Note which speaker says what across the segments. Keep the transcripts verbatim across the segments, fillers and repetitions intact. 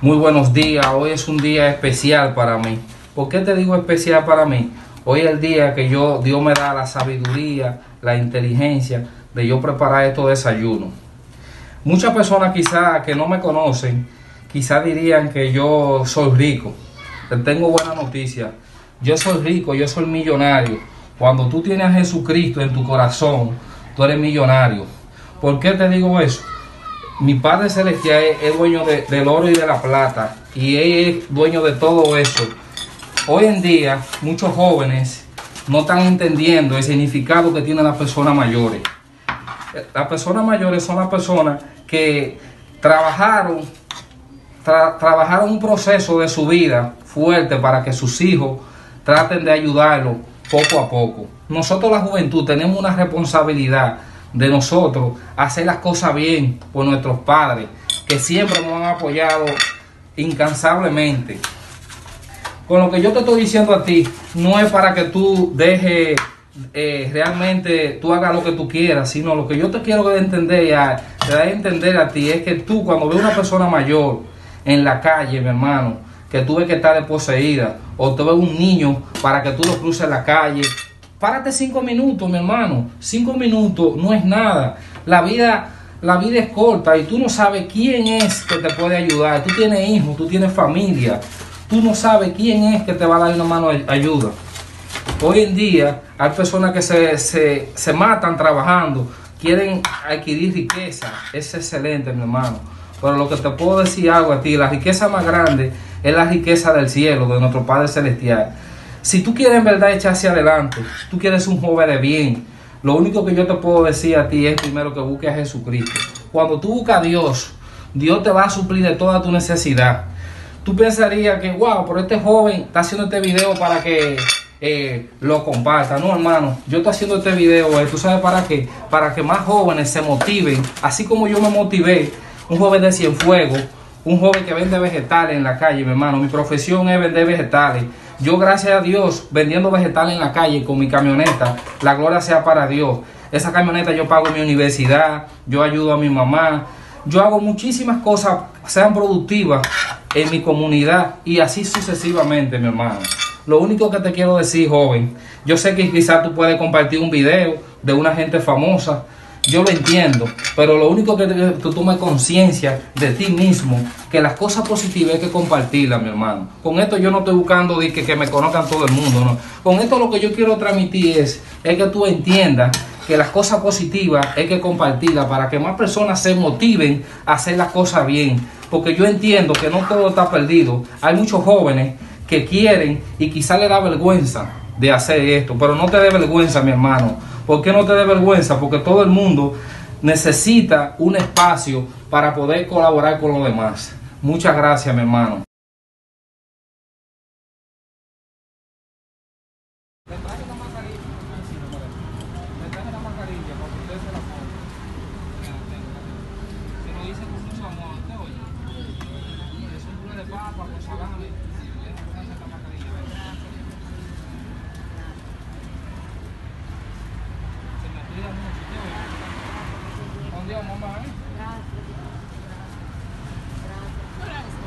Speaker 1: Muy buenos días, hoy es un día especial para mí. ¿Por qué te digo especial para mí? Hoy es el día que yo, Dios me da la sabiduría, la inteligencia de yo preparar estos desayunos. Muchas personas quizás que no me conocen, quizás dirían que yo soy rico. Te tengo buena noticia. Yo soy rico, yo soy millonario. Cuando tú tienes a Jesucristo en tu corazón, tú eres millonario. ¿Por qué te digo eso? Mi Padre Celestial es, es dueño de, del oro y de la plata, y Él es dueño de todo eso. Hoy en día, muchos jóvenes no están entendiendo el significado que tienen las personas mayores. Las personas mayores son las personas que trabajaron, tra, trabajaron un proceso de su vida fuerte para que sus hijos traten de ayudarlos poco a poco. Nosotros, la juventud, tenemos una responsabilidad de nosotros hacer las cosas bien por nuestros padres, que siempre nos han apoyado incansablemente. Con lo que yo te estoy diciendo a ti, no es para que tú dejes eh, realmente tú hagas lo que tú quieras, sino lo que yo te quiero entender y a, te da a entender a ti es que tú, cuando ves una persona mayor en la calle, mi hermano, que tú ves que está desposeída, o tú ves un niño para que tú lo cruces en la calle, párate cinco minutos, mi hermano. Cinco minutos no es nada. La vida, la vida es corta y tú no sabes quién es que te puede ayudar. Tú tienes hijos, tú tienes familia. Tú no sabes quién es que te va a dar una mano de ayuda. Hoy en día hay personas que se, se, se matan trabajando, quieren adquirir riqueza. Es excelente, mi hermano. Pero lo que te puedo decir algo a ti, la riqueza más grande es la riqueza del cielo, de nuestro Padre Celestial. Si tú quieres en verdad echar hacia adelante, tú quieres un joven de bien, lo único que yo te puedo decir a ti es primero que busques a Jesucristo. Cuando tú buscas a Dios, Dios te va a suplir de toda tu necesidad. Tú pensarías que, wow, pero este joven está haciendo este video para que eh, lo comparta. No, hermano, yo estoy haciendo este video, eh, ¿tú sabes para qué? Para que más jóvenes se motiven, así como yo me motivé, un joven de Cienfuegos, un joven que vende vegetales en la calle, mi hermano. Mi profesión es vender vegetales. Yo, gracias a Dios, vendiendo vegetales en la calle con mi camioneta, la gloria sea para Dios. Esa camioneta yo pago mi universidad, yo ayudo a mi mamá, yo hago muchísimas cosas, sean productivas en mi comunidad y así sucesivamente, mi hermano. Lo único que te quiero decir, joven, yo sé que quizás tú puedes compartir un video de una gente famosa, yo lo entiendo, pero lo único que tú tomes conciencia de ti mismo, que las cosas positivas hay que compartirlas, mi hermano. Con esto yo no estoy buscando de que, que me conozcan todo el mundo, no. Con esto lo que yo quiero transmitir es, es que tú entiendas que las cosas positivas hay que compartirlas para que más personas se motiven a hacer las cosas bien. Porque yo entiendo que no todo está perdido. Hay muchos jóvenes que quieren y quizás les da vergüenza de hacer esto, pero no te dé vergüenza, mi hermano. ¿Por qué no te dé vergüenza? Porque todo el mundo necesita un espacio para poder colaborar con los demás. Muchas gracias, mi hermano. Le traje la mascarilla, le traje la mascarilla para que usted se la ponga. Se lo hice con mucho amor, ¿te oye? Es un puré de papa con salami. Con Dios, mamá, ¿eh? Gracias. Gracias.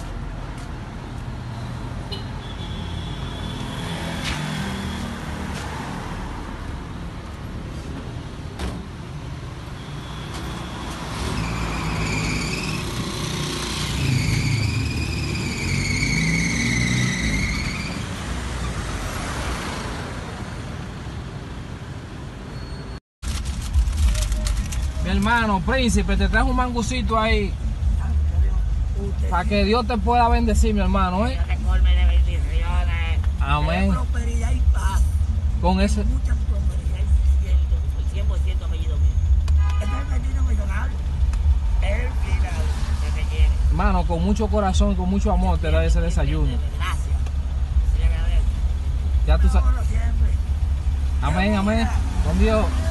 Speaker 1: Mi hermano, príncipe, te trajo un mangucito ahí para que Dios te pueda bendecir, mi hermano, ¿eh? Amén. Prosperidad y paz. Con ese. Mucha prosperidad y cien por ciento apellido mío. Este es el apellido millonario. El final. Hermano, con mucho corazón y con mucho amor te da ese desayuno. Gracias. Ya tú sabes. Amén, amén. Con Dios.